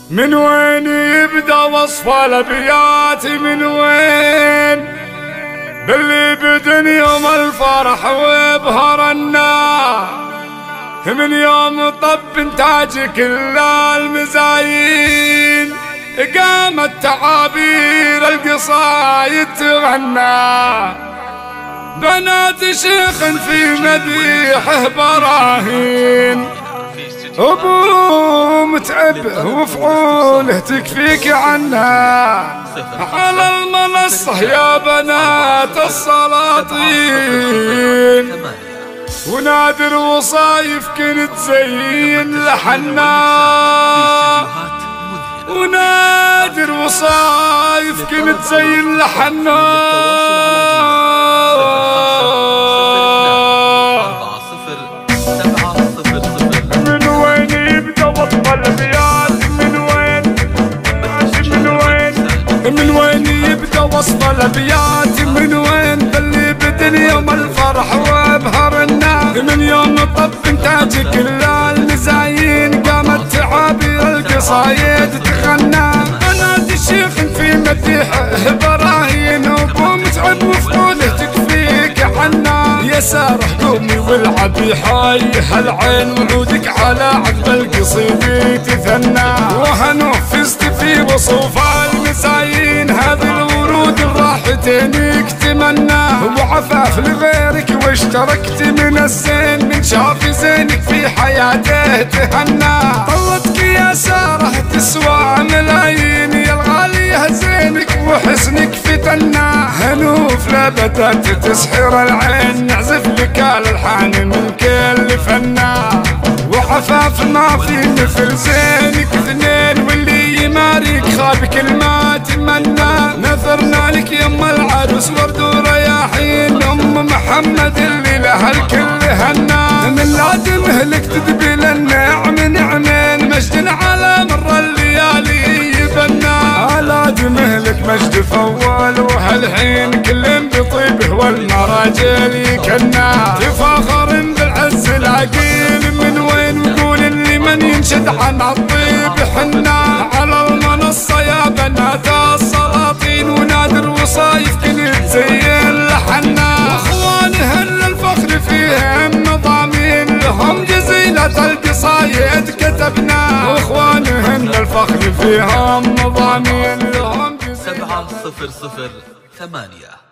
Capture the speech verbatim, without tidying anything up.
من وين يبدأ وصف الأبيات؟ من وين باللي بدن يوم الفرح وبهرنا؟ من يوم طب انتاج كل المزايين قامت تعابير القصايد تغنى. بنات شيخ في مديحه براهين، أبو متعب وفعوله تكفيك عنا. على المنصة يا بنات السلاطين، ونادر وصايف كنت زين لحنا. ونادر وصايف كنت زين لحنا. من وين يبدأ وصف الأبيات؟ من وين باللي بدن يوم الفرح وبهرنا؟ من يوم طب انتاج كل المزايين قامت تعابير القصايد تغنى. بنات الشيخ في مديحه براهين، وابو متعب وفعوله تكفيك عنا. يا سارح قومي والعبي حي هالعين، وعودك على عقب القصيد تثنى. وهنو فزت في وصوف المزايين، هذه الورود الراحتينك تمنى. وعفاف لغيرك واشتركت من الزين، من شاف زينك في حياته تهنى. طلتك يا سارة تسوى ملايين، يا الغالية زينك وحسنك فتنا. هنوف لبدت تسحر العين، نعزف لك الالحان من كل فنا. وعفاف ما في مثل زينك اثنين، واللي يماريك خاب كل ما تمنى. نثرنا لك يم العروس ورد ورياحين، ام محمد اللي لها الكل هنا. من لازم اهلك تدبل النعم نعمين، مجد على مر الليالي يبنى. لازم اهلك مجد فول، وهالحين كل بطيبه والمراجل يكنا. تفاخر بالعز العقيل، من وين وقول اللي من ينشد عن الطيب حنا. على المنصة يا بنات السلاطين، ونادر وصايف كنت زين لحنا. واخوانهن الفخر فيهم مضامين، لهم جزيلة القصايد كتبنا. واخوانهن الفخر فيهم مضامين، لهم جزيلة. سبعة صفر صفر ثمانية